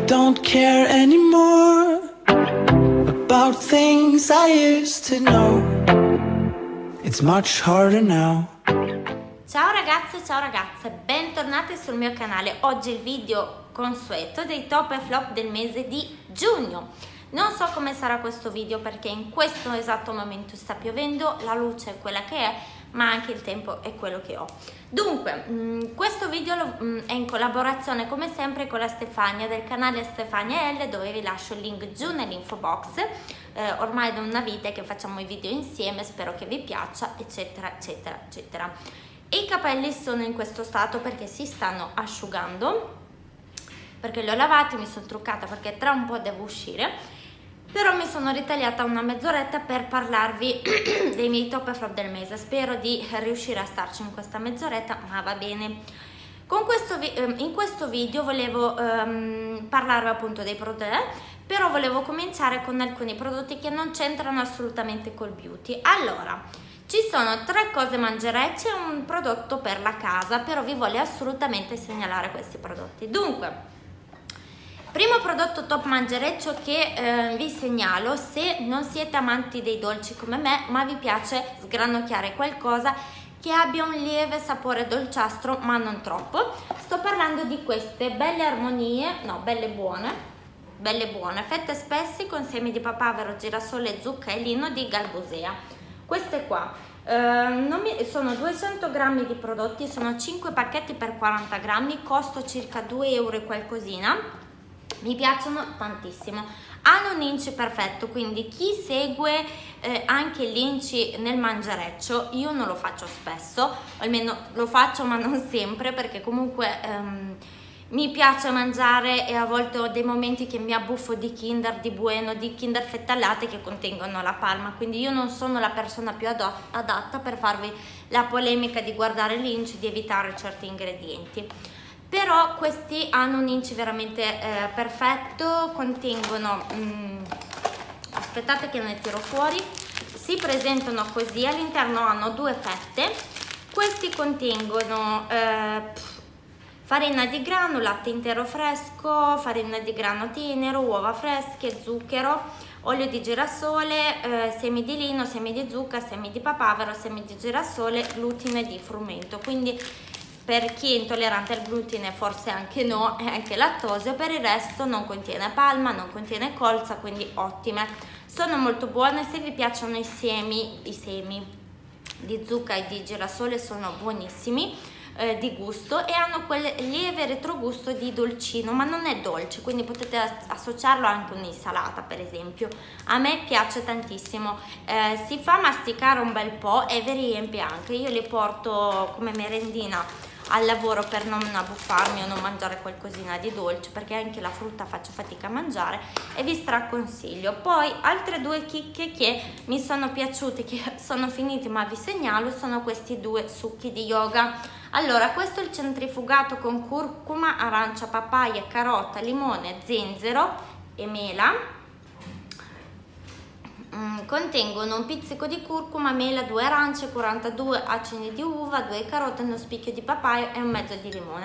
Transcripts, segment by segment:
don't care anymore about things I used to know. It's much harder now. Ciao ragazze, bentornati sul mio canale. Oggi il video consueto dei top e flop del mese di giugno. Non so come sarà questo video perché in questo esatto momento sta piovendo, la luce è quella che è, ma anche il tempo è quello che ho. Dunque, questo video è in collaborazione come sempre con la Stefania del canale Stefania L, dove vi lascio il link giù nell'info box. Ormai da una vita che facciamo i video insieme, spero che vi piaccia, eccetera eccetera eccetera. E i capelli sono in questo stato perché si stanno asciugando, perché li ho lavati, mi sono truccata perché tra un po' devo uscire. Però mi sono ritagliata una mezz'oretta per parlarvi dei miei top e flop del mese. Spero di riuscire a starci in questa mezz'oretta, ma va bene. In questo video volevo parlarvi appunto dei prodotti, però volevo cominciare con alcuni prodotti che non c'entrano assolutamente col beauty. Allora, ci sono 3 cose mangerecce e un prodotto per la casa, però vi voglio assolutamente segnalare questi prodotti. Dunque, primo prodotto top mangereccio che vi segnalo se non siete amanti dei dolci come me, ma vi piace sgranocchiare qualcosa che abbia un lieve sapore dolciastro ma non troppo. Sto parlando di queste belle armonie, no, belle buone, fette spessi con semi di papavero, girasole, zucca e lino di Galbusea. Queste qua sono 200 grammi di prodotti, sono 5 pacchetti per 40 grammi, costo circa 2 euro e qualcosina. Mi piacciono tantissimo, hanno un inci perfetto, quindi chi segue anche l'inci nel mangereccio, io non lo faccio spesso, o almeno lo faccio ma non sempre, perché comunque mi piace mangiare e a volte ho dei momenti che mi abbuffo di Kinder, di Bueno, di Kinder fette al latte che contengono la palma, quindi io non sono la persona più adatta per farvi la polemica di guardare l'inci, di evitare certi ingredienti. Però questi hanno un inci veramente perfetto, contengono, aspettate che ne tiro fuori, si presentano così, all'interno hanno 2 fette, questi contengono farina di grano, latte intero fresco, farina di grano tenero, uova fresche, zucchero, olio di girasole, semi di lino, semi di zucca, semi di papavero, semi di girasole, glutine di frumento. Quindi per chi è intollerante al glutine forse anche no, e anche lattosio, per il resto non contiene palma, non contiene colza, quindi ottime. Sono molto buone, se vi piacciono i semi di zucca e di girasole sono buonissimi di gusto e hanno quel lieve retrogusto di dolcino, ma non è dolce, quindi potete associarlo anche a un'insalata per esempio. A me piace tantissimo, si fa masticare un bel po' e vi riempie anche. Io li porto come merendina al lavoro per non abbuffarmi o non mangiare qualcosina di dolce, perché anche la frutta faccio fatica a mangiare e vi straconsiglio. Poi altre 2 chicche che mi sono piaciute, che sono finiti ma vi segnalo, sono questi 2 succhi di yoga. Allora, questo è il centrifugato con curcuma, arancia, papaya, carota, limone, zenzero e mela. Contengono un pizzico di curcuma, mela, 2 arance, 42 acini di uva, 2 carote, uno spicchio di papaya e un mezzo di limone.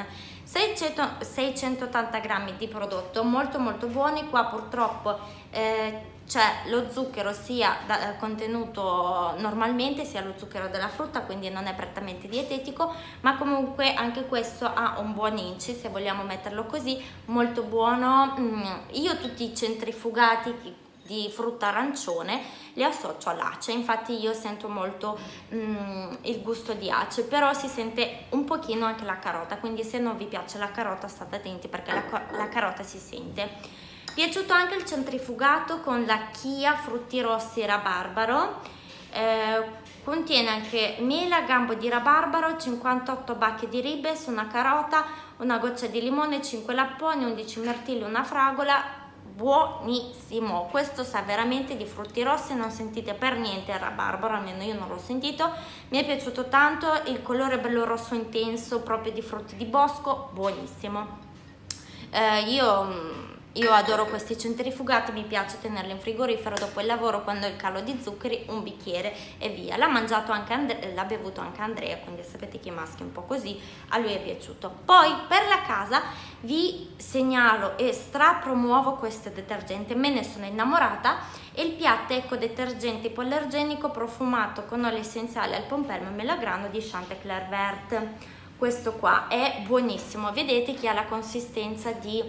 680 grammi di prodotto, molto molto buoni. Qua purtroppo c'è lo zucchero sia contenuto normalmente, sia lo zucchero della frutta, quindi non è prettamente dietetico, ma comunque anche questo ha un buon inci, se vogliamo metterlo così, molto buono. Io tutti i centrifugati di frutta arancione li associo all'ace, infatti io sento molto il gusto di ace, però si sente un pochino anche la carota, quindi se non vi piace la carota state attenti perché la carota si sente. Piaciuto anche il centrifugato con la chia, frutti rossi e rabarbaro, contiene anche mela, gambo di rabarbaro, 58 bacche di ribes, una carota, una goccia di limone, 5 lapponi, 11 mirtilli, una fragola. Buonissimo, questo sa veramente di frutti rossi, non sentite per niente il rabarbaro, almeno io non l'ho sentito. Mi è piaciuto tanto, il colore bello rosso intenso, proprio di frutti di bosco, buonissimo. Io io adoro questi centrifugati, mi piace tenerli in frigorifero dopo il lavoro, quando ho il calo di zuccheri, un bicchiere e via. L'ha mangiato anche l'ha bevuto anche Andrea, quindi sapete che i maschi un po' così, a lui è piaciuto. Poi per la casa vi segnalo e strapromuovo questo detergente, me ne sono innamorata, e il piatto Eco Detergente ipoallergenico profumato con olio essenziale al pompelmo e melagrano di Chanticleer Vert. Questo qua è buonissimo, vedete che ha la consistenza di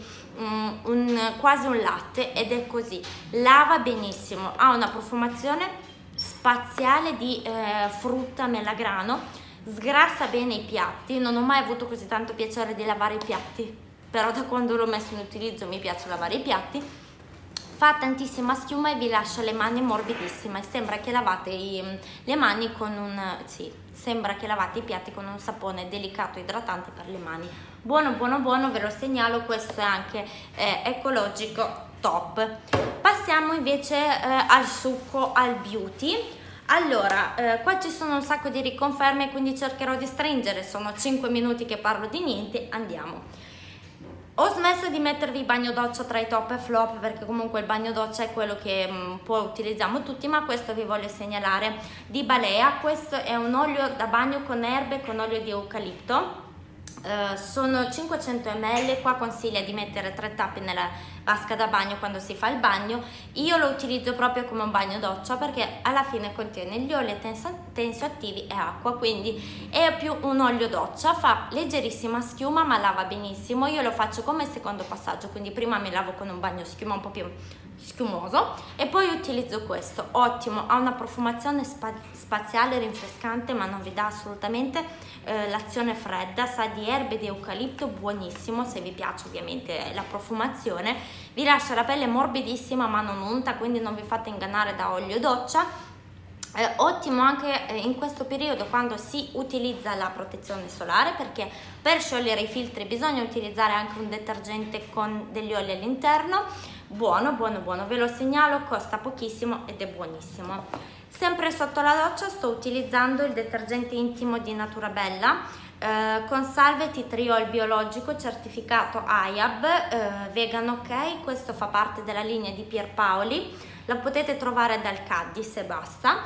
quasi un latte, ed è così, lava benissimo, ha una profumazione spaziale di frutta melagrano, sgrassa bene i piatti. Non ho mai avuto così tanto piacere di lavare i piatti, però da quando l'ho messo in utilizzo mi piace lavare i piatti. Fa tantissima schiuma e vi lascia le mani morbidissime, sembra che lavate le mani con sembra che lavate i piatti con un sapone delicato idratante per le mani. Buono buono buono, ve lo segnalo, questo è anche ecologico, top. Passiamo invece al succo al beauty. Allora, qua ci sono un sacco di riconferme, quindi cercherò di stringere, sono 5 minuti che parlo di niente, andiamo. Ho smesso di mettervi il bagno doccia tra i top e flop, perché comunque il bagno doccia è quello che poi utilizziamo tutti, ma questo vi voglio segnalare di Balea. Questo è un olio da bagno con erbe con olio di eucalipto. Sono 500 ml, qua consiglia di mettere 3 tappi nella vasca da bagno quando si fa il bagno. Io lo utilizzo proprio come un bagno doccia, perché alla fine contiene gli oli tensioattivi e acqua, quindi è più un olio doccia, fa leggerissima schiuma ma lava benissimo. Io lo faccio come secondo passaggio, quindi prima mi lavo con un bagno schiuma un po' più schiumoso e poi utilizzo questo. Ottimo, ha una profumazione spaziale, rinfrescante, ma non vi dà assolutamente l'azione fredda, sa di erbe di eucalipto, buonissimo, se vi piace ovviamente la profumazione. Vi lascia la pelle morbidissima ma non unta, quindi non vi fate ingannare da olio doccia. Ottimo anche in questo periodo quando si utilizza la protezione solare, perché per sciogliere i filtri bisogna utilizzare anche un detergente con degli oli all'interno. Buono buono buono, ve lo segnalo, costa pochissimo ed è buonissimo. Sempre sotto la doccia sto utilizzando il detergente intimo di Natura Bella con salve tea triol biologico certificato IAB vegan, ok. Questo fa parte della linea di Pierpaoli, la potete trovare dal Caddis e basta.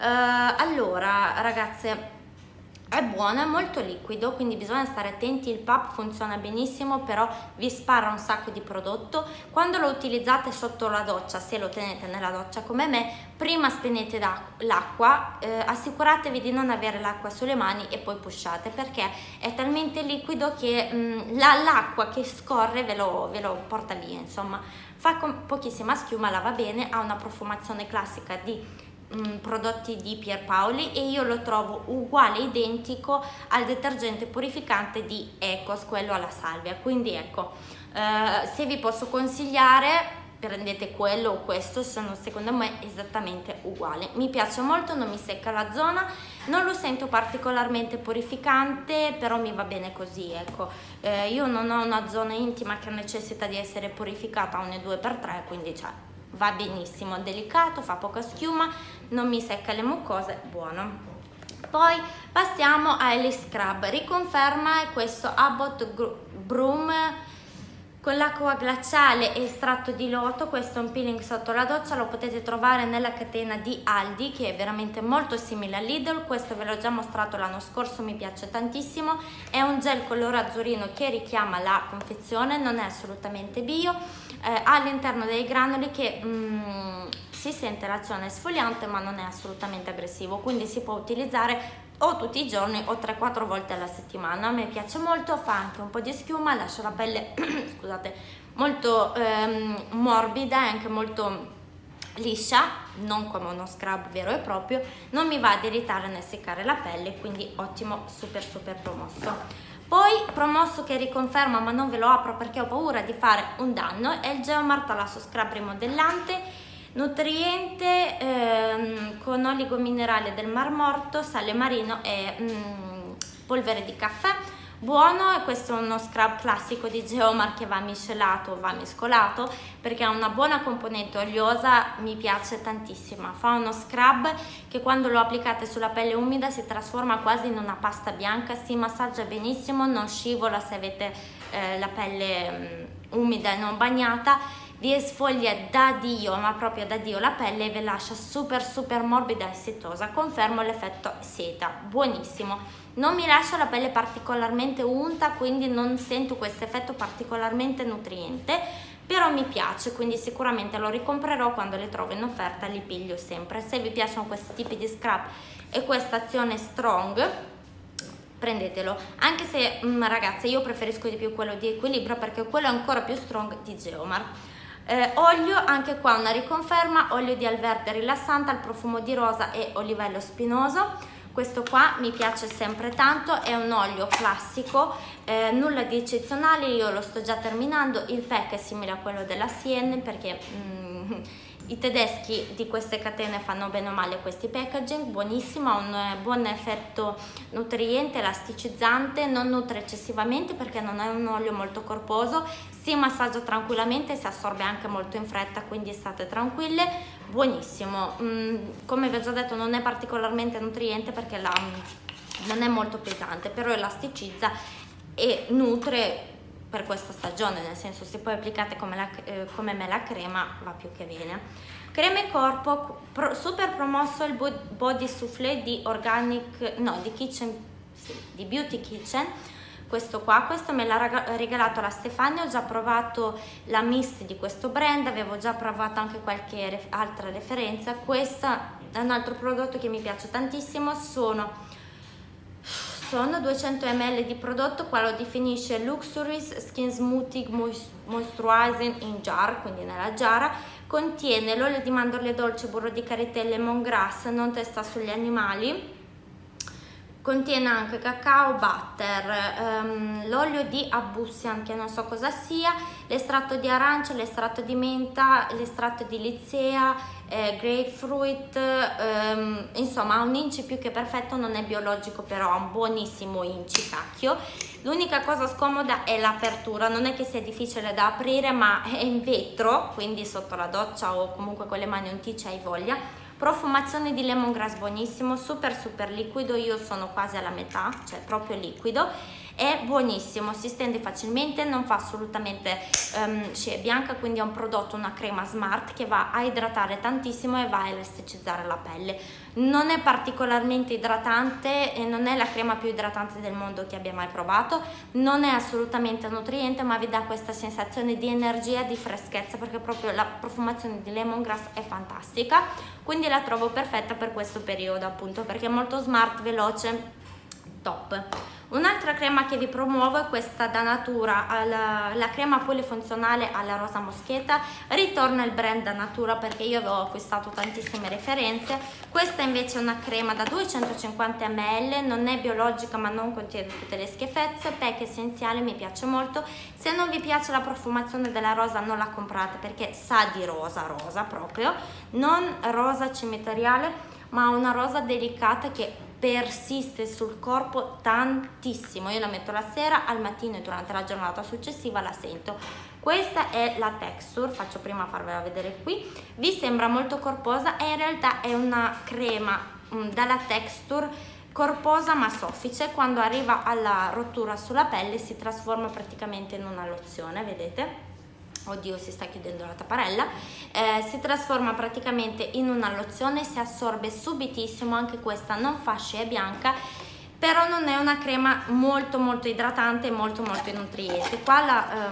Allora ragazze, è buono, è molto liquido, quindi bisogna stare attenti. Il pump funziona benissimo, però vi spara un sacco di prodotto. Quando lo utilizzate sotto la doccia, se lo tenete nella doccia come me, prima spegnete l'acqua, assicuratevi di non avere l'acqua sulle mani e poi pushate, perché è talmente liquido che l'acqua che scorre ve lo porta via, insomma. Fa con pochissima schiuma, lava bene, ha una profumazione classica di prodotti di Pierpaoli e io lo trovo uguale, identico al detergente purificante di Ecos, quello alla salvia. Quindi ecco, se vi posso consigliare, prendete quello o questo, sono secondo me esattamente uguali. Mi piace molto, non mi secca la zona, non lo sento particolarmente purificante, però mi va bene così, ecco. Io non ho una zona intima che necessita di essere purificata ogni 2x3, quindi va benissimo, delicato, fa poca schiuma, non mi secca le mucose, buono. Poi passiamo agli scrub. Riconferma è questo Abbott Broom con l'acqua glaciale e estratto di loto. Questo è un peeling sotto la doccia, lo potete trovare nella catena di Aldi, che è veramente molto simile a Lidl. Questo ve l'ho già mostrato l'anno scorso, mi piace tantissimo. È un gel colore azzurino che richiama la confezione, non è assolutamente bio, ha all'interno dei granuli che si sente l'azione esfoliante ma non è assolutamente aggressivo, quindi si può utilizzare o tutti i giorni o 3-4 volte alla settimana. A me piace molto, fa anche un po' di schiuma, lascia la pelle scusate, molto morbida e anche molto liscia, non come uno scrub vero e proprio, non mi va ad irritare né seccare la pelle, quindi ottimo, super promosso. Poi promosso che riconferma, ma non ve lo apro perché ho paura di fare un danno, è il Geomar Talasso Scrub rimodellante, nutriente con oligo minerale del Mar Morto, sale marino e polvere di caffè. Buono, e questo è uno scrub classico di Geomar che va miscelato o va mescolato perché ha una buona componente oliosa, mi piace tantissimo. Fa uno scrub che quando lo applicate sulla pelle umida si trasforma quasi in una pasta bianca, si massaggia benissimo, non scivola se avete la pelle umida e non bagnata, vi esfoglia da Dio, ma proprio da Dio la pelle, e vi lascia super morbida e setosa. Confermo l'effetto seta, buonissimo. Non mi lascia la pelle particolarmente unta, quindi non sento questo effetto particolarmente nutriente, però mi piace, quindi sicuramente lo ricomprerò quando le trovo in offerta, li piglio sempre. Se vi piacciono questi tipi di scrub e questa azione strong, prendetelo, anche se ragazze io preferisco di più quello di Equilibrio, perché quello è ancora più strong di Geomar. Olio, anche qua una riconferma, olio di Alverde rilassante al profumo di rosa e olivello spinoso. Questo qua mi piace sempre tanto, è un olio classico, nulla di eccezionale, io lo sto già terminando. Il pack è simile a quello della Sienne, perché i tedeschi di queste catene fanno bene o male questi packaging. Buonissimo, ha un buon effetto nutriente, elasticizzante, non nutre eccessivamente perché non è un olio molto corposo, si massaggia tranquillamente, si assorbe anche molto in fretta, quindi state tranquille. Buonissimo, come vi ho già detto non è particolarmente nutriente perché non è molto pesante, però elasticizza e nutre per questa stagione, nel senso, se poi applicate come me la crema va più che bene. Creme corpo, super promosso il body soufflé di di Beauty Kitchen. Questo me l'ha regalato la Stefania, ho già provato la mist di questo brand, avevo già provato anche qualche altra referenza. Questo è un altro prodotto che mi piace tantissimo, sono 200 ml di prodotto, qua lo definisce Luxuries Skin Smoothing Moisturizing in Jar, quindi nella giara. Contiene l'olio di mandorle dolci, burro di karité, lemongrass, non testa sugli animali. Contiene anche cacao butter, l'olio di Abusian, che non so cosa sia, l'estratto di arancia, l'estratto di menta, l'estratto di Lycea, grapefruit, insomma ha un inci più che perfetto, non è biologico però ha un buonissimo inci, cacchio. L'unica cosa scomoda è l'apertura, non è che sia difficile da aprire, ma è in vetro, quindi sotto la doccia o comunque con le mani un tic hai voglia. Profumazione di lemongrass buonissimo, super liquido, io sono quasi alla metà, cioè proprio liquido, è buonissimo, si stende facilmente, non fa assolutamente scia bianca, quindi è un prodotto, una crema smart che va a idratare tantissimo e va a elasticizzare la pelle. Non è particolarmente idratante e non è la crema più idratante del mondo che abbia mai provato, non è assolutamente nutriente, ma vi dà questa sensazione di energia, di freschezza, perché proprio la profumazione di lemongrass è fantastica, quindi la trovo perfetta per questo periodo, appunto perché è molto smart, veloce, top. Un'altra crema che vi promuovo è questa da Natura, la crema polifunzionale alla rosa moscheta. Ritorna il brand da Natura perché io avevo acquistato tantissime referenze. Questa invece è una crema da 250 ml, non è biologica ma non contiene tutte le schifezze, pack essenziale, mi piace molto. Se non vi piace la profumazione della rosa non la comprate perché sa di rosa proprio, non rosa cimiteriale ma una rosa delicata che persiste sul corpo tantissimo. Io la metto la sera, al mattino e durante la giornata successiva la sento. Questa è la texture, faccio prima farvela vedere qui. Vi sembra molto corposa e in realtà è una crema dalla texture corposa ma soffice. Quando arriva alla rottura sulla pelle si trasforma praticamente in una lozione, vedete? Oddio, si sta chiudendo la tapparella. Si trasforma praticamente in una lozione, si assorbe subitissimo, anche questa non fa scia bianca, però non è una crema molto idratante e molto nutriente. Qua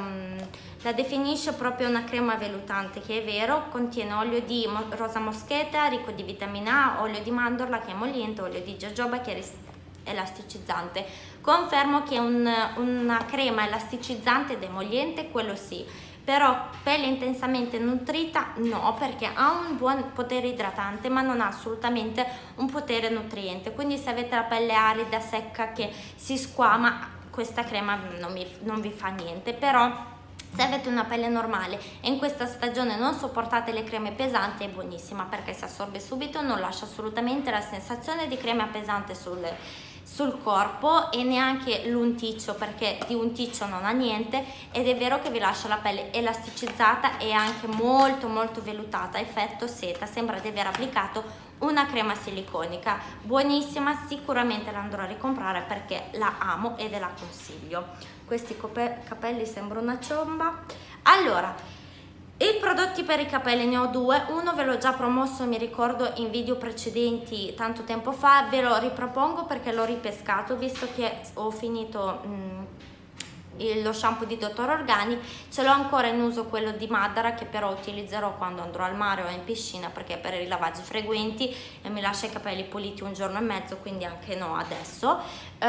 la definisce proprio una crema vellutante, che è vero, contiene olio di rosa moscheta ricco di vitamina A, olio di mandorla che è emolliente, olio di jojoba che è elasticizzante. Confermo che è una crema elasticizzante ed emolliente, quello sì, però pelle intensamente nutrita no, perché ha un buon potere idratante ma non ha assolutamente un potere nutriente, quindi se avete la pelle arida, secca, che si squama, questa crema non vi fa niente. Però se avete una pelle normale e in questa stagione non sopportate le creme pesanti, è buonissima perché si assorbe subito, non lascia assolutamente la sensazione di crema pesante sul corpo e neanche l'unticcio, perché di unticcio non ha niente, ed è vero che vi lascia la pelle elasticizzata e anche molto molto vellutata, effetto seta, sembra di aver applicato una crema siliconica. Buonissima, sicuramente la andrò a ricomprare perché la amo e ve la consiglio. Questi capelli sembra una ciomba. Allora, i prodotti per i capelli ne ho due, uno ve l'ho già promosso, mi ricordo, in video precedenti tanto tempo fa, ve lo ripropongo perché l'ho ripescato visto che ho finito lo shampoo di Dottor Organi. Ce l'ho ancora in uso quello di Madara, che però utilizzerò quando andrò al mare o in piscina, perché per i lavaggi frequenti e mi lascia i capelli puliti un giorno e mezzo, quindi anche no adesso.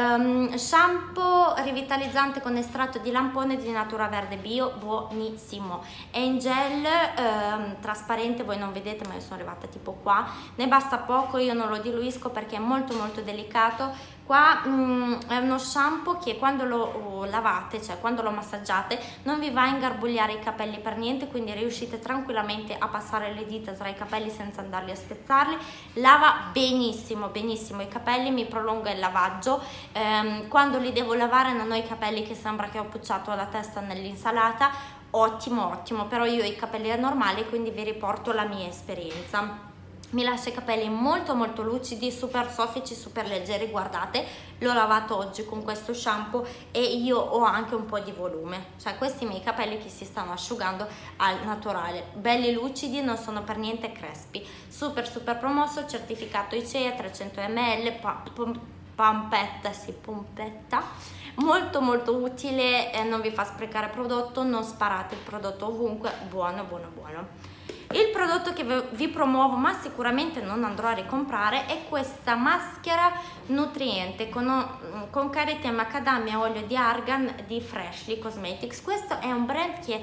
Shampoo rivitalizzante con estratto di lampone di Natura Verde Bio, buonissimo, è in gel trasparente, voi non vedete ma io sono arrivata tipo qua, ne basta poco, io non lo diluisco perché è molto molto delicato. Qua è uno shampoo che quando lo lavate, cioè quando lo massaggiate, non vi va a ingarbugliare i capelli per niente, quindi riuscite tranquillamente a passare le dita tra i capelli senza andarli a spezzarli. Lava benissimo, benissimo i capelli, mi prolunga il lavaggio. Quando li devo lavare non ho i capelli che sembra che ho pucciato la testa nell'insalata, ottimo ottimo, però io ho i capelli normali, quindi vi riporto la mia esperienza. Mi lascia i capelli molto molto lucidi, super soffici, super leggeri. Guardate, l'ho lavato oggi con questo shampoo e io ho anche un po' di volume, cioè questi miei capelli che si stanno asciugando al naturale, belli lucidi, non sono per niente crespi. Super super promosso, certificato ICEA, 300 ml, pompetta, sì, pompetta, molto molto utile, non vi fa sprecare prodotto, non sparate il prodotto ovunque, buono buono buono. Il prodotto che vi promuovo, ma sicuramente non andrò a ricomprare, è questa maschera nutriente con karité, macadamia e olio di argan di Freshly Cosmetics. Questo è un brand che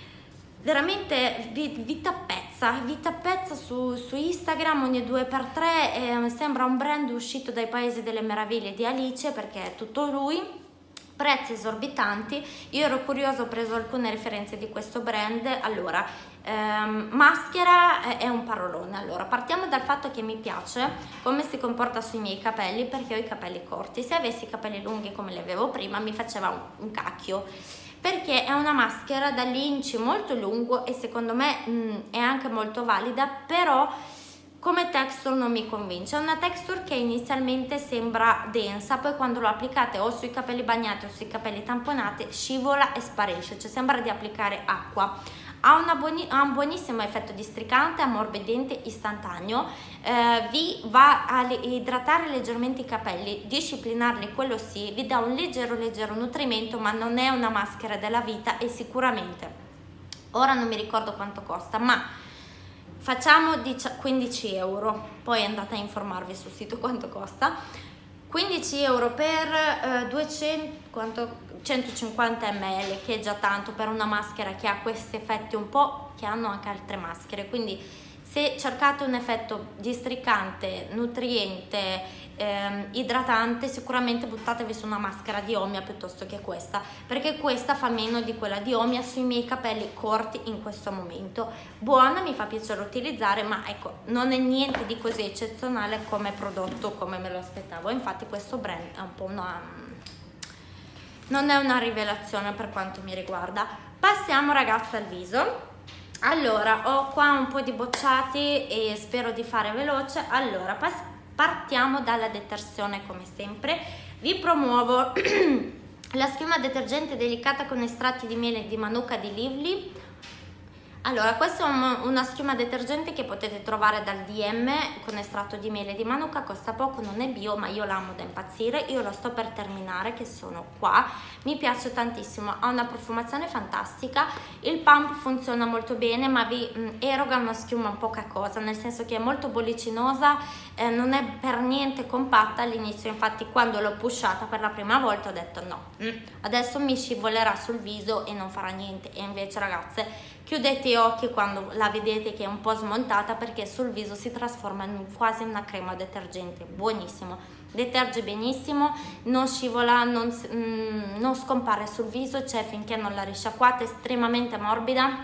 veramente vi tappezza su Instagram ogni 2x3, sembra un brand uscito dai Paesi delle Meraviglie di Alice, perché è tutto lui. Prezzi esorbitanti. Io ero curiosa, ho preso alcune referenze di questo brand. Allora, maschera è un parolone. Allora, partiamo dal fatto che mi piace come si comporta sui miei capelli, perché ho i capelli corti. Se avessi i capelli lunghi come li avevo prima mi faceva un cacchio, perché è una maschera da linci molto lungo e secondo me è anche molto valida, però come texture non mi convince. È una texture che inizialmente sembra densa, poi quando lo applicate o sui capelli bagnati o sui capelli tamponati scivola e sparisce, cioè sembra di applicare acqua. Ha un buonissimo effetto districante, ammorbidente, istantaneo, vi va a idratare leggermente i capelli, disciplinarli, quello sì, vi dà un leggero nutrimento, ma non è una maschera della vita e sicuramente, ora non mi ricordo quanto costa, ma facciamo 15 euro, poi andate a informarvi sul sito quanto costa. 15 euro per 150 ml, che è già tanto per una maschera che ha questi effetti un po' che hanno anche altre maschere, quindi se cercate un effetto districante, nutriente, idratante, sicuramente buttatevi su una maschera di Omia piuttosto che questa, perché questa fa meno di quella di Omia sui miei capelli corti in questo momento. Buona, mi fa piacere utilizzare, ma ecco, non è niente di così eccezionale come prodotto come me lo aspettavo. Infatti questo brand è un po' non è una rivelazione per quanto mi riguarda. Passiamo ragazzi al viso. Allora, ho qua un po' di bocciati e spero di fare veloce. Allora, partiamo dalla detersione come sempre. Vi promuovo la schiuma detergente delicata con estratti di miele di manuka di Lively. Allora, questa è una schiuma detergente che potete trovare dal DM con estratto di miele di manuka, costa poco, non è bio, ma io l'amo da impazzire. Io lo sto per terminare, che sono qua, mi piace tantissimo, ha una profumazione fantastica, il pump funziona molto bene, ma vi eroga una schiuma un po' cacosa, nel senso che è molto bollicinosa, non è per niente compatta. All'inizio infatti quando l'ho pushata per la prima volta ho detto no, adesso mi scivolerà sul viso e non farà niente, e invece ragazze, chiudete gli occhi quando la vedete che è un po' smontata, perché sul viso si trasforma in quasi una crema detergente. Buonissimo, deterge benissimo, non scivola, non scompare sul viso, cioè finché non la risciacquate, estremamente morbida,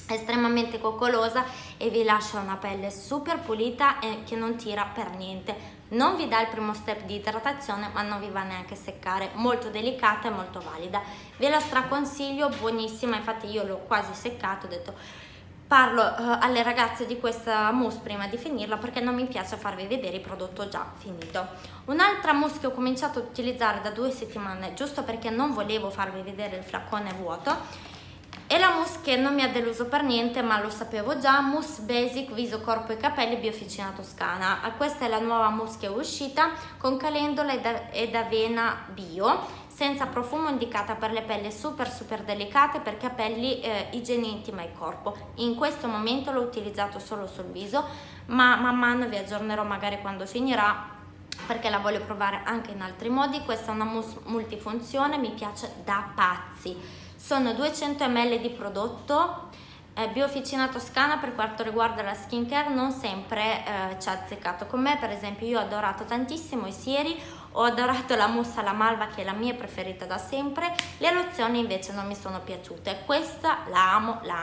estremamente coccolosa e vi lascia una pelle super pulita e che non tira per niente. Non vi dà il primo step di idratazione, ma non vi va neanche a seccare, molto delicata e molto valida. Ve la straconsiglio, buonissima, infatti io l'ho quasi seccato, ho detto parlo alle ragazze di questa mousse prima di finirla perché non mi piace farvi vedere il prodotto già finito. Un'altra mousse che ho cominciato ad utilizzare da 2 settimane, giusto perché non volevo farvi vedere il flacone vuoto, è la mousse che non mi ha deluso per niente, ma lo sapevo già, Mousse Basic Viso, Corpo e Capelli Biofficina Toscana. Questa è la nuova mousse che è uscita, con calendola ed avena bio, senza profumo, indicata per le pelli super delicate, per capelli, igiene intima e corpo. In questo momento l'ho utilizzato solo sul viso, ma man mano vi aggiornerò magari quando finirà, perché la voglio provare anche in altri modi. Questa è una mousse multifunzione, mi piace da pazzi. Sono 200 ml di prodotto, Biofficina Toscana. Per quanto riguarda la skincare non sempre ci ha azzeccato con me. Per esempio io ho adorato tantissimo i sieri, ho adorato la mousse alla malva che è la mia preferita da sempre, le lozioni invece non mi sono piaciute. Questa la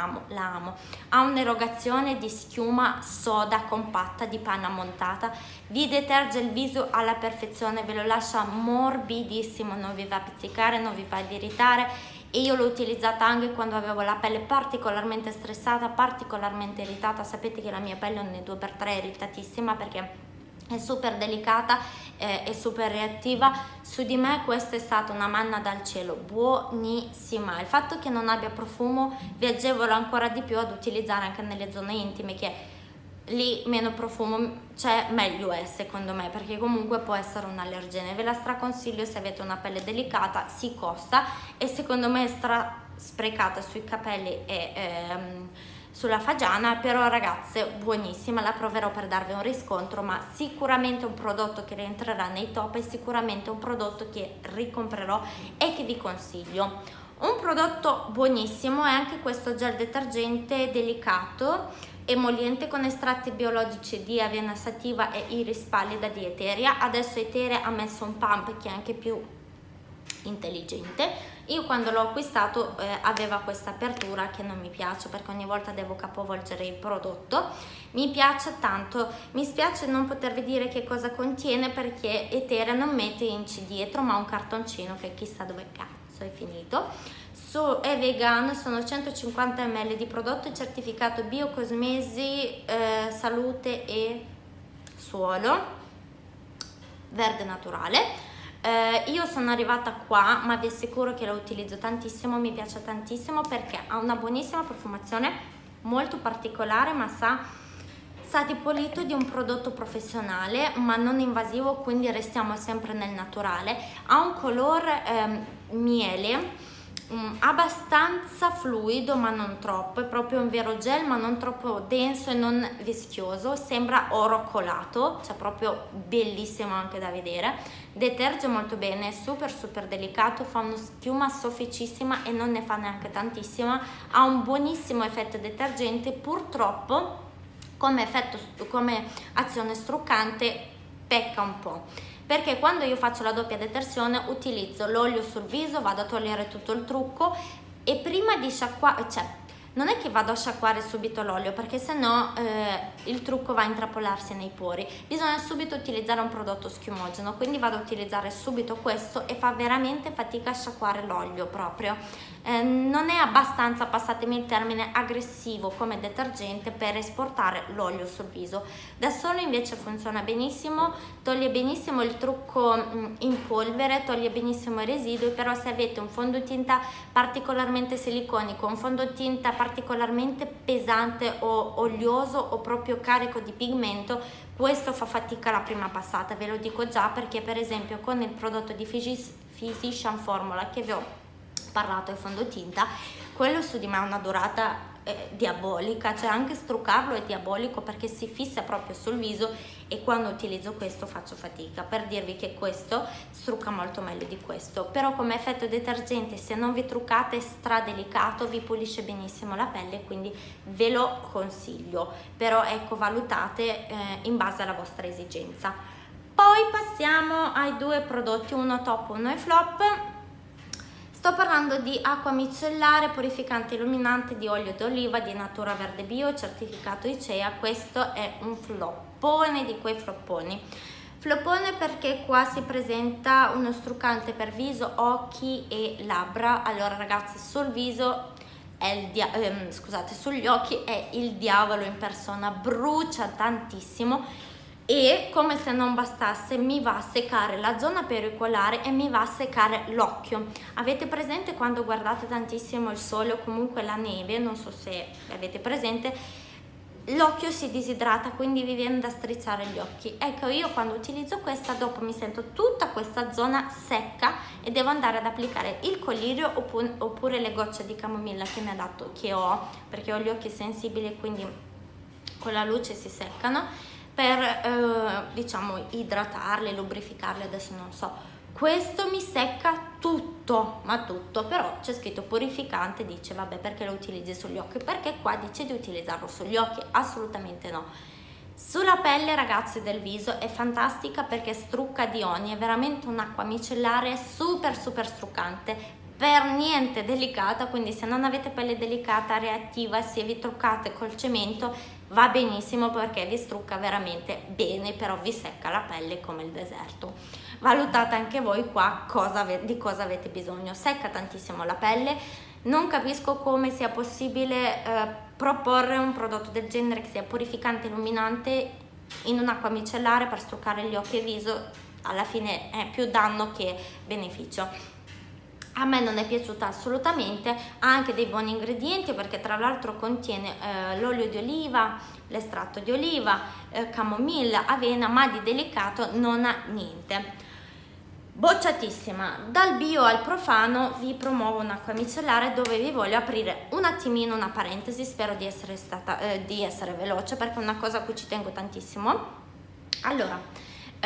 amo, ha un'erogazione di schiuma soda compatta di panna montata, vi deterge il viso alla perfezione, ve lo lascia morbidissimo, non vi va a pizzicare, non vi va ad irritare. E io l'ho utilizzata anche quando avevo la pelle particolarmente stressata, particolarmente irritata. Sapete che la mia pelle ogni 2x3 è irritatissima perché è super delicata e super reattiva. Su di me questa è stata una manna dal cielo, buonissima. Il fatto che non abbia profumo vi agevola ancora di più ad utilizzare anche nelle zone intime, che lì meno profumo c'è, meglio è secondo me, perché comunque può essere un allergene. Ve la straconsiglio se avete una pelle delicata, si costa e secondo me è sprecata sui capelli e sulla fagiana, però ragazze buonissima, la proverò per darvi un riscontro, ma sicuramente un prodotto che rientrerà nei top e sicuramente un prodotto che ricomprerò e che vi consiglio. Un prodotto buonissimo è anche questo gel detergente delicato emoliente con estratti biologici di avena sativa e iris pallida di Eteria. Adesso Eteria ha messo un pump che è anche più intelligente. Io quando l'ho acquistato aveva questa apertura che non mi piace, perché ogni volta devo capovolgere il prodotto. Mi piace tanto, mi spiace non potervi dire che cosa contiene perché Eteria non mette inci dietro, ma un cartoncino che chissà dove cazzo è finito. È vegano, sono 150 ml di prodotto certificato Biocosmesi, Salute e Suolo verde naturale. Io sono arrivata qua, ma vi assicuro che lo utilizzo tantissimo, mi piace tantissimo perché ha una buonissima profumazione, molto particolare, ma sa di pulito, di un prodotto professionale ma non invasivo, quindi restiamo sempre nel naturale. Ha un colore miele, abbastanza fluido ma non troppo, è proprio un vero gel ma non troppo denso e non vischioso, sembra oro colato, cioè proprio bellissimo anche da vedere. Deterge molto bene, è super delicato, fa una schiuma sofficissima e non ne fa neanche tantissima, ha un buonissimo effetto detergente. Purtroppo come azione struccante pecca un po', perché quando io faccio la doppia detersione utilizzo l'olio sul viso, vado a togliere tutto il trucco e prima di sciacquare, cioè non è che vado a sciacquare subito l'olio perché sennò il trucco va a intrappolarsi nei pori, bisogna subito utilizzare un prodotto schiumogeno, quindi vado a utilizzare subito questo e fa veramente fatica a sciacquare l'olio proprio. Non è abbastanza, passatemi il termine, aggressivo come detergente per esportare l'olio sul viso. Da solo invece funziona benissimo, toglie benissimo il trucco in polvere, toglie benissimo i residui, però se avete un fondotinta particolarmente siliconico, un fondotinta particolarmente pesante o olioso o proprio carico di pigmento, questo fa fatica la prima passata, ve lo dico già, perché per esempio con il prodotto di Physician Formula che vi ho parlato, il fondotinta, quello su di me ha una durata diabolica, cioè anche struccarlo è diabolico perché si fissa proprio sul viso e quando utilizzo questo faccio fatica, per dirvi che questo strucca molto meglio di questo. Però come effetto detergente, se non vi truccate, è stradelicato, vi pulisce benissimo la pelle, quindi ve lo consiglio, però ecco, valutate in base alla vostra esigenza. Poi passiamo ai due prodotti, uno top, uno è flop. Sto Sto parlando di acqua micellare purificante illuminante di olio d'oliva di Natura Verde Bio, certificato ICEA. Questo è un floppone di quei flopponi. Floppone perché qua si presenta uno struccante per viso, occhi e labbra. Allora ragazzi, sul viso è sugli occhi è il diavolo in persona, brucia tantissimo e come se non bastasse mi va a seccare la zona pericolare e mi va a seccare l'occhio. Avete presente quando guardate tantissimo il sole o comunque la neve, non so se avete presente, l'occhio si disidrata, quindi vi viene da strizzare gli occhi. Ecco, io quando utilizzo questa dopo mi sento tutta questa zona secca e devo andare ad applicare il collirio oppure le gocce di camomilla che mi ha dato, che ho, perché ho gli occhi sensibili e quindi con la luce si seccano, per diciamo idratarle, lubrificarle. Adesso non so, questo mi secca tutto, ma tutto, però c'è scritto purificante, dice vabbè perché lo utilizzi sugli occhi, perché qua dice di utilizzarlo sugli occhi, assolutamente no. Sulla pelle ragazzi del viso è fantastica perché strucca di ogni, è veramente un'acqua micellare super struccante, per niente delicata, quindi se non avete pelle delicata, reattiva, se vi truccate col cemento va benissimo perché vi strucca veramente bene, però vi secca la pelle come il deserto. Valutate anche voi qua di cosa avete bisogno. Secca tantissimo la pelle, non capisco come sia possibile proporre un prodotto del genere che sia purificante e illuminante in un'acqua micellare per struccare gli occhi e il viso. Alla fine è più danno che beneficio. A me non è piaciuta assolutamente, ha anche dei buoni ingredienti perché tra l'altro contiene l'olio di oliva, l'estratto di oliva, camomilla, avena, ma di delicato non ha niente. Bocciatissima. Dal bio al profano vi promuovo un'acqua micellare dove vi voglio aprire un attimino una parentesi, spero di essere veloce perché è una cosa a cui ci tengo tantissimo. Allora,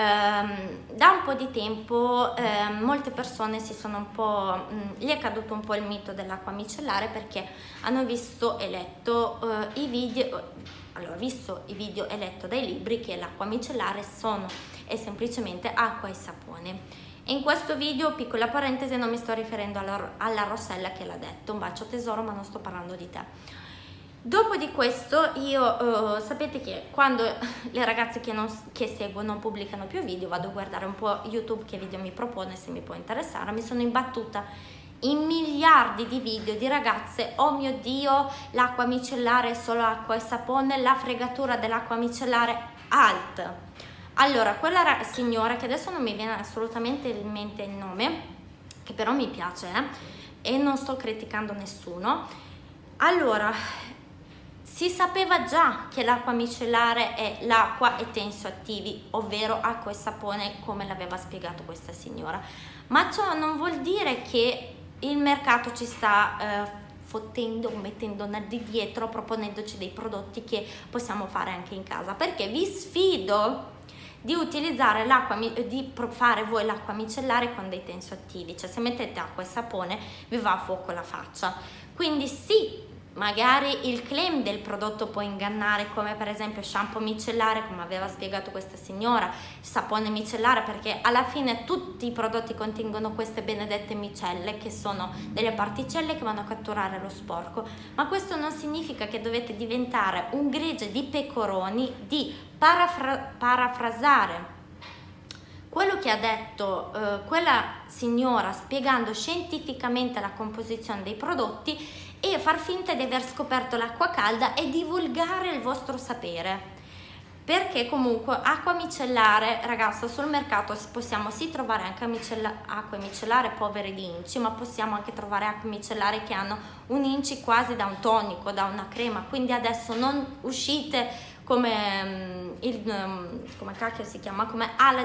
da un po' di tempo molte persone si sono un po' gli è caduto un po' il mito dell'acqua micellare perché hanno visto e letto i video e letto dai libri che l'acqua micellare è semplicemente acqua e sapone. E in questo video, piccola parentesi, non mi sto riferendo alla Rossella che l'ha detto, un bacio tesoro, ma non sto parlando di te. Dopo di questo io sapete che quando le ragazze che seguo non pubblicano più video, vado a guardare un po' YouTube che video mi propone, se mi può interessare. Mi sono imbattuta in miliardi di video di ragazze, oh mio Dio, l'acqua micellare è solo acqua e sapone, la fregatura dell'acqua micellare, alt. Allora, quella signora, che adesso non mi viene assolutamente in mente il nome, che però mi piace e non sto criticando nessuno, allora si sapeva già che l'acqua micellare è l'acqua e tensioattivi, ovvero acqua e sapone, come l'aveva spiegato questa signora, ma ciò non vuol dire che il mercato ci sta fottendo o mettendo di dietro, proponendoci dei prodotti che possiamo fare anche in casa, perché vi sfido di utilizzare fare voi l'acqua micellare con dei tensioattivi, cioè se mettete acqua e sapone vi va a fuoco la faccia. Quindi sì, magari il claim del prodotto può ingannare, come per esempio shampoo micellare, come aveva spiegato questa signora, sapone micellare, perché alla fine tutti i prodotti contengono queste benedette micelle che sono delle particelle che vanno a catturare lo sporco, ma questo non significa che dovete diventare un gregge di pecoroni, di parafrasare quello che ha detto quella signora spiegando scientificamente la composizione dei prodotti e far finta di aver scoperto l'acqua calda e divulgare il vostro sapere, perché comunque acqua micellare, ragazzi, sul mercato possiamo sì trovare anche acqua micellare povere di inci, ma possiamo anche trovare acque micellari che hanno un inci quasi da un tonico, da una crema, quindi adesso non uscite come come cacchio si chiama, come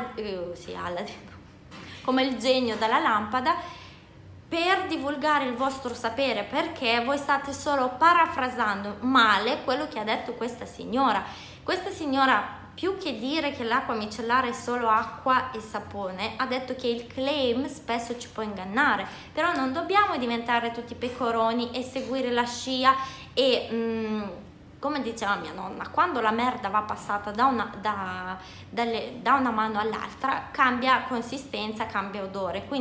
come il genio dalla lampada per divulgare il vostro sapere, perché voi state solo parafrasando male quello che ha detto questa signora. Questa signora, più che dire che l'acqua micellare è solo acqua e sapone, ha detto che il claim spesso ci può ingannare, però non dobbiamo diventare tutti pecoroni e seguire la scia e come diceva mia nonna, quando la merda va passata da una mano all'altra cambia consistenza, cambia odore, quindi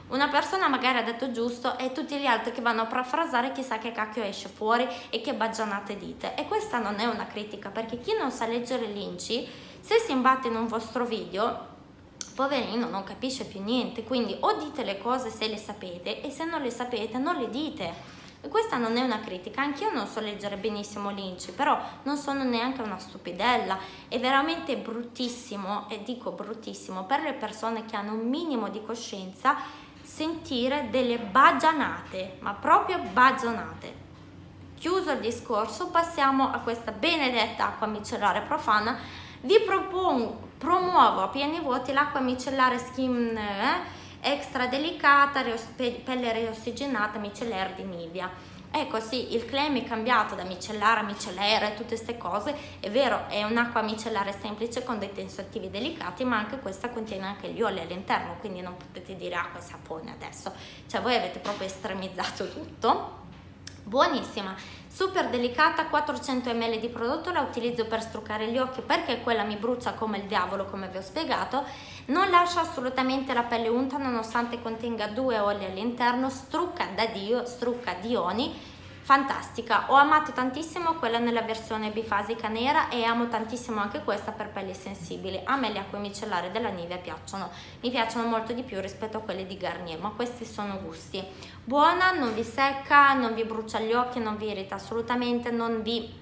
una persona magari ha detto giusto e tutti gli altri che vanno a parafrasare chissà che cacchio esce fuori e che baggianate dite. E questa non è una critica, perché chi non sa leggere l'inci, se si imbatte in un vostro video, poverino, non capisce più niente. Quindi o dite le cose se le sapete, e se non le sapete non le dite. E questa non è una critica, anch'io non so leggere benissimo l'inci, però non sono neanche una stupidella. È veramente bruttissimo, e dico bruttissimo, per le persone che hanno un minimo di coscienza sentire delle baggianate, ma proprio baggianate. Chiuso il discorso, passiamo a questa benedetta acqua micellare profana. Vi promuovo a pieni voti l'acqua micellare Skin extra delicata, pelle reossigenata micellare di Nivea. Ecco, sì, il claim è cambiato da micellare a micellare, tutte queste cose, è vero, è un'acqua micellare semplice con dei tensoattivi delicati, ma anche questa contiene anche gli oli all'interno, quindi non potete dire acqua e sapone adesso, cioè voi avete proprio estremizzato tutto. Buonissima, super delicata, 400 ml di prodotto, la utilizzo per struccare gli occhi perché quella mi brucia come il diavolo, come vi ho spiegato. Non lascia assolutamente la pelle unta nonostante contenga 2 oli all'interno, strucca da Dio, strucca di oni, fantastica. Ho amato tantissimo quella nella versione bifasica nera e amo tantissimo anche questa per pelli sensibili. A me le acque micellari della Nivea piacciono, mi piacciono molto di più rispetto a quelle di Garnier, ma questi sono gusti. Buona, non vi secca, non vi brucia gli occhi, non vi irrita assolutamente, non vi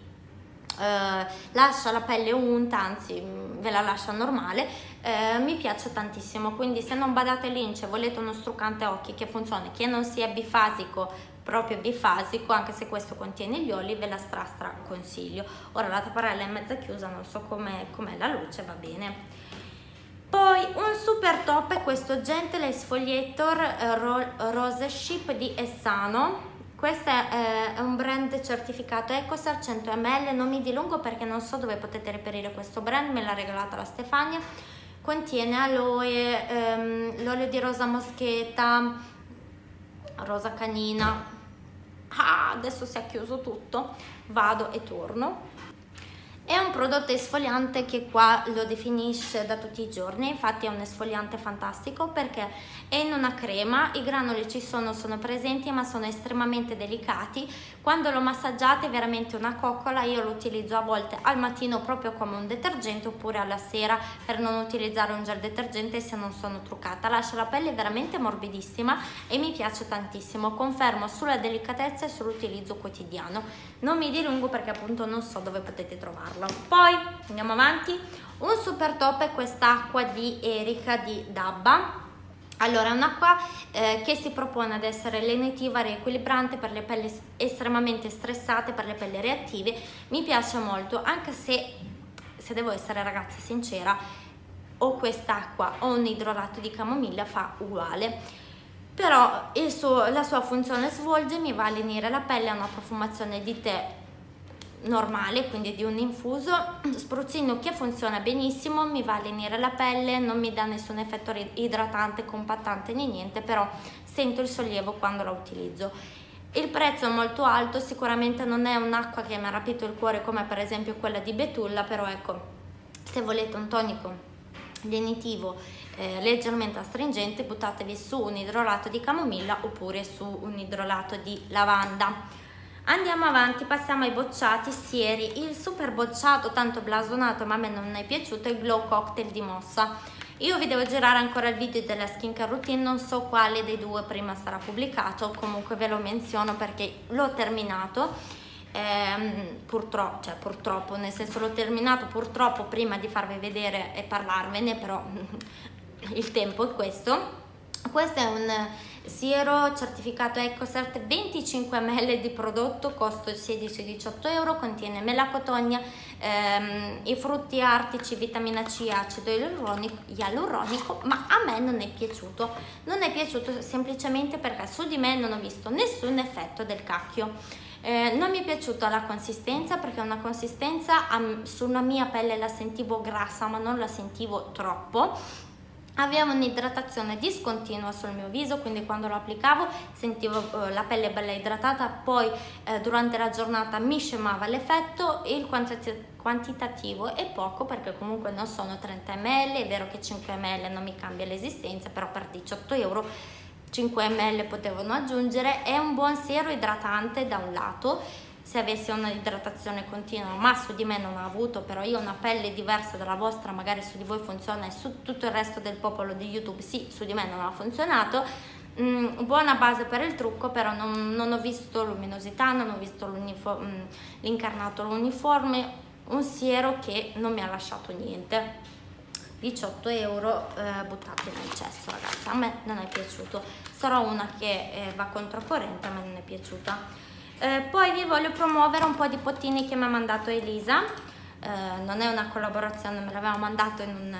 lascia la pelle unta, anzi ve la lascia normale. Mi piace tantissimo, quindi se non badate l'ince, volete uno struccante occhi che funzioni, che non sia bifasico, proprio bifasico, anche se questo contiene gli oli, ve la stra consiglio. Ora la tapparella è mezza chiusa, non so com'è la luce, va bene. Poi un super top è questo Gentle Exfoliator Rose Ship di Essano. Questo è un brand certificato EcoCert 100 ml, non mi dilungo perché non so dove potete reperire questo brand, me l'ha regalato la Stefania. Contiene aloe, l'olio di rosa moscheta, rosa canina. Adesso si è chiuso tutto, vado e torno. È un prodotto esfoliante che qua lo definisce da tutti i giorni, infatti è un esfoliante fantastico perché è in una crema, i granuli ci sono presenti ma sono estremamente delicati. Quando lo massaggiate è veramente una coccola, io lo utilizzo a volte al mattino proprio come un detergente oppure alla sera per non utilizzare un gel detergente se non sono truccata. Lascia la pelle veramente morbidissima e mi piace tantissimo, confermo sulla delicatezza e sull'utilizzo quotidiano. Non mi dilungo perché appunto non so dove potete trovarlo. Poi andiamo avanti, un super top è quest'acqua di Erika di Dabba. Allora è un'acqua che si propone ad essere lenitiva, riequilibrante per le pelli estremamente stressate, per le pelli reattive. Mi piace molto, anche se devo essere ragazza sincera, o quest'acqua o un idrolato di camomilla fa uguale, però la sua funzione svolge, mi va a lenire la pelle, ha una profumazione di tè normale, quindi di un infuso, spruzzino che funziona benissimo, mi va a lenire la pelle, non mi dà nessun effetto idratante, compattante né niente, però sento il sollievo quando la utilizzo. Il prezzo è molto alto, sicuramente non è un'acqua che mi ha rapito il cuore come per esempio quella di Betulla, però ecco, se volete un tonico lenitivo leggermente astringente, buttatevi su un idrolato di camomilla oppure su un idrolato di lavanda. Andiamo avanti, passiamo ai bocciati sieri. Il super bocciato tanto blasonato ma a me non è piaciuto è il Glow Cocktail di Mossa. Io vi devo girare ancora il video della skincare routine, non so quale dei due prima sarà pubblicato, comunque ve lo menziono perché l'ho terminato, purtroppo, nel senso l'ho terminato purtroppo prima di farvi vedere e parlarvene, però il tempo è questo. Questo è un siero certificato EcoCert, 25 ml di prodotto, costo 16-18 euro, contiene melacotonia, i frutti artici, vitamina C, acido ialuronico, ma a me non è piaciuto semplicemente perché su di me non ho visto nessun effetto del cacchio. Non mi è piaciuta la consistenza perché una consistenza sulla mia pelle la sentivo grassa ma non la sentivo troppo. Aveva un'idratazione discontinua sul mio viso, quindi quando lo applicavo sentivo la pelle bella idratata, poi durante la giornata mi scemava l'effetto. Il quantitativo è poco perché comunque non sono 30 ml, è vero che 5 ml non mi cambia l'esistenza, però per 18 euro 5 ml potevano aggiungere. È un buon siero idratante da un lato, se avessi una idratazione continua, ma su di me non ha avuto, però io ho una pelle diversa dalla vostra, magari su di voi funziona e su tutto il resto del popolo di YouTube sì, su di me non ha funzionato. Buona base per il trucco, però non ho visto luminosità, non ho visto l'incarnato uniforme, un siero che non mi ha lasciato niente. 18 euro buttati nel cesso, ragazzi, a me non è piaciuto, sarò una che va controcorrente, a me non è piaciuta. Poi vi voglio promuovere un po' di pottini che mi ha mandato Elisa, non è una collaborazione, me l'aveva mandato in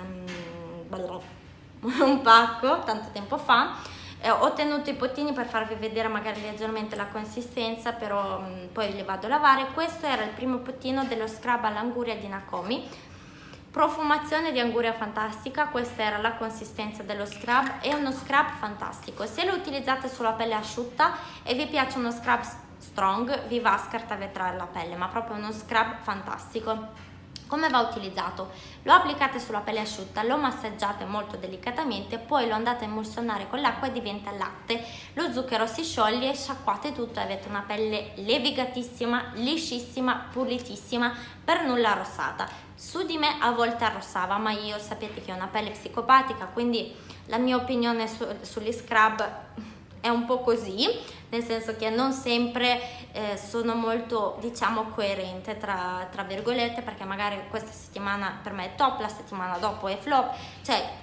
un pacco tanto tempo fa. Ho tenuto i pottini per farvi vedere magari leggermente la consistenza, però poi li vado a lavare. Questo era il primo pottino dello scrub all'anguria di Nakomi, profumazione di anguria fantastica. Questa era la consistenza dello scrub, è uno scrub fantastico. Se lo utilizzate sulla pelle asciutta e vi piace uno scrub strong, vi va a scartavetrare la pelle, ma proprio uno scrub fantastico. Come va utilizzato? Lo applicate sulla pelle asciutta, lo massaggiate molto delicatamente, poi lo andate a emulsionare con l'acqua e diventa latte. Lo zucchero si scioglie, sciacquate tutto e avete una pelle levigatissima, liscissima, pulitissima, per nulla arrossata. Su di me a volte arrossava, ma io sapete che ho una pelle psicopatica, quindi la mia opinione sugli scrub è un po' così, nel senso che non sempre sono molto, diciamo, coerente tra virgolette, perché magari questa settimana per me è top, la settimana dopo è flop, cioè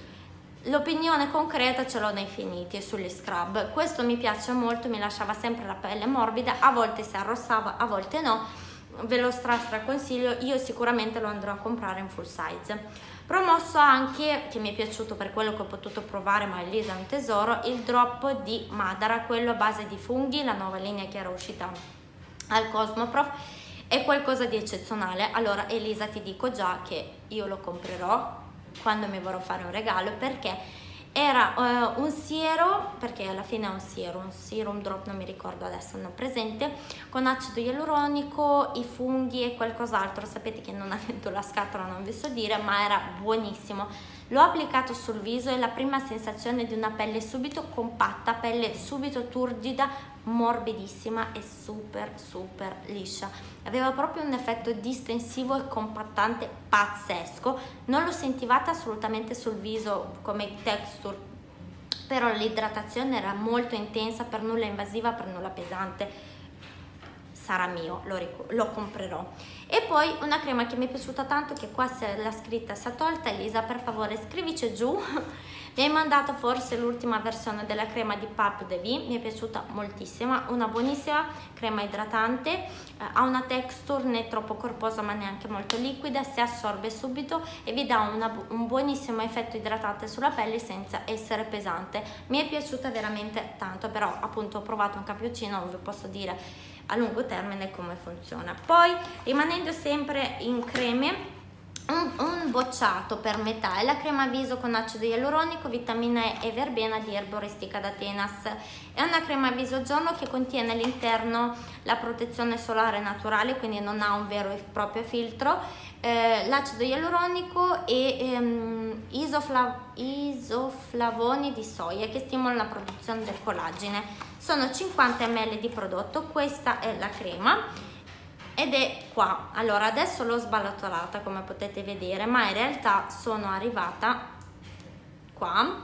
l'opinione concreta ce l'ho nei finiti sugli scrub. Questo mi piace molto, mi lasciava sempre la pelle morbida, a volte si arrossava, a volte no, ve lo consiglio, io sicuramente lo andrò a comprare in full size. Promosso anche, che mi è piaciuto per quello che ho potuto provare, ma Elisa è un tesoro, il drop di Madara, quello a base di funghi, la nuova linea che era uscita al Cosmoprof, è qualcosa di eccezionale. Allora Elisa, ti dico già che io lo comprerò quando mi vorrò fare un regalo, perché era un siero, perché alla fine è un serum drop, non mi ricordo adesso, non ho presente, con acido ialuronico, i funghi e qualcos'altro. Sapete che non avendo la scatola non vi so dire, ma era buonissimo. L'ho applicato sul viso e la prima sensazione di una pelle subito compatta, pelle subito turgida, morbidissima e super liscia. Aveva proprio un effetto distensivo e compattante pazzesco. Non lo sentivate assolutamente sul viso come texture, però l'idratazione era molto intensa, per nulla invasiva, per nulla pesante. Sarà mio, lo comprerò. E poi una crema che mi è piaciuta tanto, che qua se la scritta si è tolta. Elisa, per favore scrivici giù. Mi hai mandato forse l'ultima versione della crema di Pulp de Vie, mi è piaciuta moltissima, una buonissima crema idratante, ha una texture né troppo corposa ma neanche molto liquida, si assorbe subito e vi dà un buonissimo effetto idratante sulla pelle senza essere pesante. Mi è piaciuta veramente tanto, però appunto ho provato un cappuccino, non vi posso dire a lungo termine come funziona. Poi, rimanendo sempre in creme, un bocciato per metà è la crema viso con acido ialuronico, vitamina E e verbena di Erboristica da Tenas. È una crema viso giorno che contiene all'interno la protezione solare naturale, quindi non ha un vero e proprio filtro, l'acido ialuronico e isoflavoni di soia che stimolano la produzione del collagene. Sono 50 ml di prodotto, questa è la crema ed è qua. Allora adesso l'ho sballotolata come potete vedere, ma in realtà sono arrivata qua.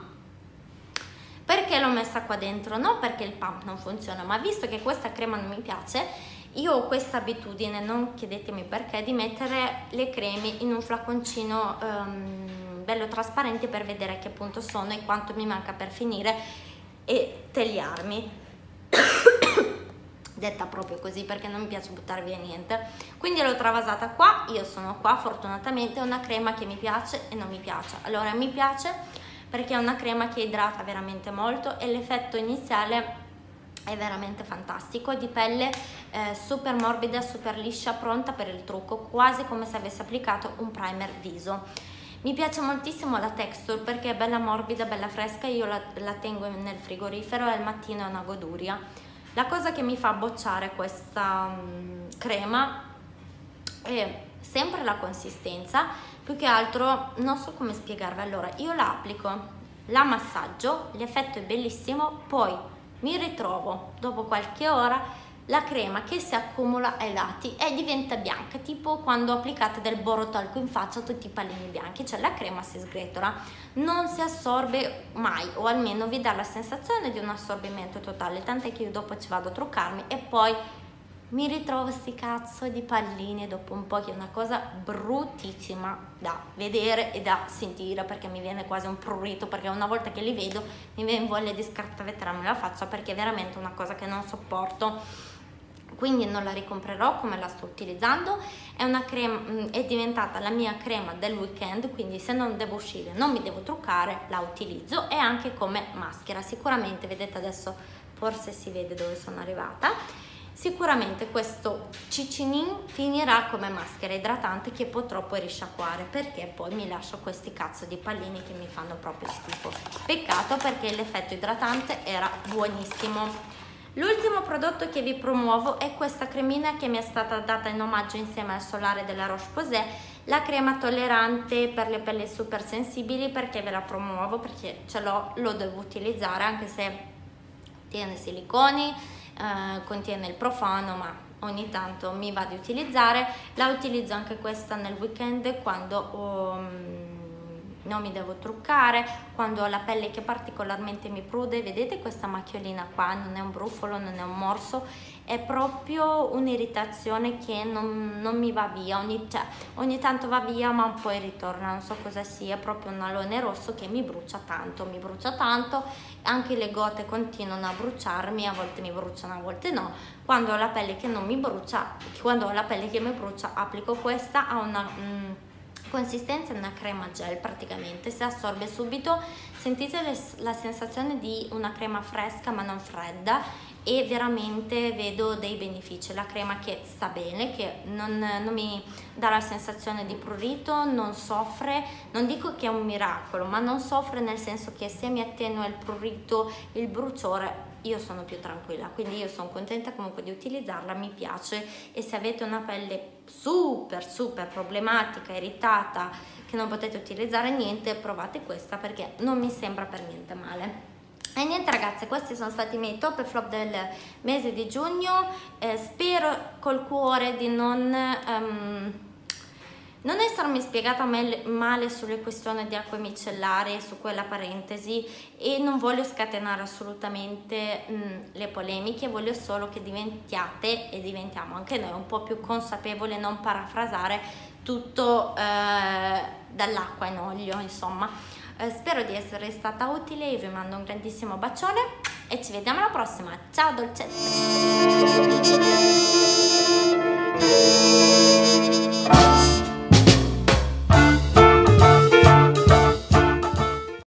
Perché l'ho messa qua dentro? Non perché il pump non funziona, ma visto che questa crema non mi piace, io ho questa abitudine, non chiedetemi perché, di mettere le creme in un flaconcino bello trasparente per vedere a che punto sono e quanto mi manca per finire e tagliarmi. Detta proprio così, perché non mi piace buttare via niente. Quindi l'ho travasata qua, io sono qua, fortunatamente è una crema che mi piace e non mi piace. Allora mi piace perché è una crema che idrata veramente molto e l'effetto iniziale è veramente fantastico, di pelle super morbida, super liscia, pronta per il trucco, quasi come se avessi applicato un primer viso. Mi piace moltissimo la texture perché è bella morbida, bella fresca, io la tengo nel frigorifero e al mattino è una goduria. La cosa che mi fa bocciare questa crema è sempre la consistenza, più che altro non so come spiegarvi. Allora io la la massaggio, l'effetto è bellissimo, poi mi ritrovo dopo qualche ora la crema che si accumula ai lati e diventa bianca, tipo quando applicate del borotalco in faccia tutti i pallini bianchi, cioè la crema si sgretola, non si assorbe mai, o almeno vi dà la sensazione di un assorbimento totale, tant'è che io dopo ci vado a truccarmi e poi mi ritrovo sti cazzo di palline dopo un po', che è una cosa bruttissima da vedere e da sentire, perché mi viene quasi un prurito, perché una volta che li vedo mi viene voglia di scartavettarmi la faccia, perché è veramente una cosa che non sopporto. Quindi non la ricomprerò come la sto utilizzando, è una crema, è diventata la mia crema del weekend, quindi se non devo uscire, non mi devo truccare, la utilizzo, e anche come maschera. Sicuramente, vedete adesso, forse si vede dove sono arrivata, sicuramente questo Cicinin finirà come maschera idratante che potrò poi risciacquare, perché poi mi lascio questi cazzo di pallini che mi fanno proprio schifo. Peccato, perché l'effetto idratante era buonissimo. L'ultimo prodotto che vi promuovo è questa cremina che mi è stata data in omaggio insieme al solare della Roche-Posay, la crema tollerante per le pelli super sensibili. Perché ve la promuovo? Perché ce l'ho, lo devo utilizzare, anche se tiene siliconi, contiene il profano, ma ogni tanto mi va di utilizzare. La utilizzo anche questa nel weekend quando non mi devo truccare, quando ho la pelle che particolarmente mi prude. Vedete questa macchiolina qua? Non è un brufolo, non è un morso, è proprio un'irritazione che non mi va via, ogni tanto va via ma poi ritorna, non so cosa sia, proprio un alone rosso che mi brucia tanto, anche le gote continuano a bruciarmi, a volte mi bruciano, a volte no. Quando ho la pelle che non mi brucia, quando ho la pelle che mi brucia, applico questa, ha una consistenza, è una crema gel praticamente, si assorbe subito, sentite la sensazione di una crema fresca ma non fredda, e veramente vedo dei benefici. La crema che sta bene, che non mi dà la sensazione di prurito, non soffre, non dico che è un miracolo, ma non soffre, nel senso che se mi attenua il prurito, il bruciore, io sono più tranquilla, quindi io sono contenta comunque di utilizzarla, mi piace. E se avete una pelle super problematica, irritata, che non potete utilizzare niente, provate questa, perché non mi sembra per niente male. E niente ragazze, questi sono stati i miei top e flop del mese di giugno. Spero col cuore di non essermi spiegata male sulle questioni di acque micellari, su quella parentesi, e non voglio scatenare assolutamente le polemiche, voglio solo che diventiate e diventiamo anche noi un po' più consapevoli, non parafrasare tutto dall'acqua in olio, insomma. Spero di essere stata utile, io vi mando un grandissimo bacione e ci vediamo alla prossima. Ciao dolcezze!